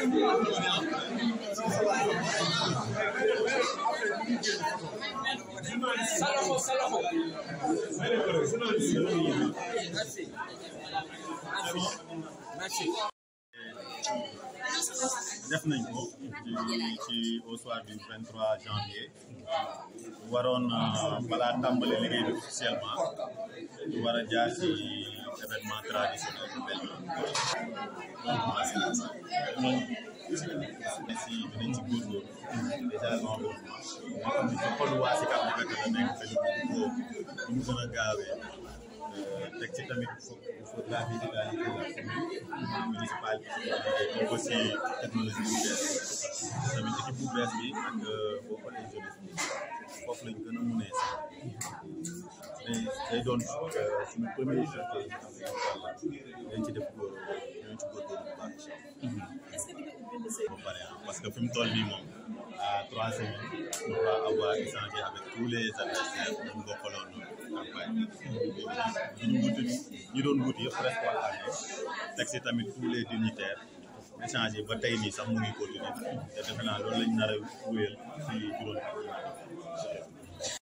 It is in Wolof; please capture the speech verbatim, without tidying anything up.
Salamu salamu. Merci. def nañ ko ci au soir du vingt-trois janvier waroon balaa tàmbali liggéey bi officiellement ñu war a jaar ci événement traditionnel bu mel nii si dinañ ci góorgóorlu déjà l'environnement ci xolu waa Sicap Liberté la nekk te ñu mu gën a gaawee teg ci tamit il faut la végétalité de la commune municipale bi aussi technologie bu bees tamit équipe bu bees bi ak boo xoolee jeunesse bi foofu lañ gën a munee sax day day doon suñu premier chantier yi xam ne dañ ci def góor dañ ci góorgóorlu bu baax ba pare parce que fi mu toll nii moom à trois semaines on va avoir échangé avec tous les adversaires ñu bokkaloon campagne ñu wuti ñi doon wuti yëpp presque waxtaanee teg si tamit tous les dignitaires échangé ba tey nii sax mu ngi continuer te defe naa loolu lañ nar a wéyal si juróomi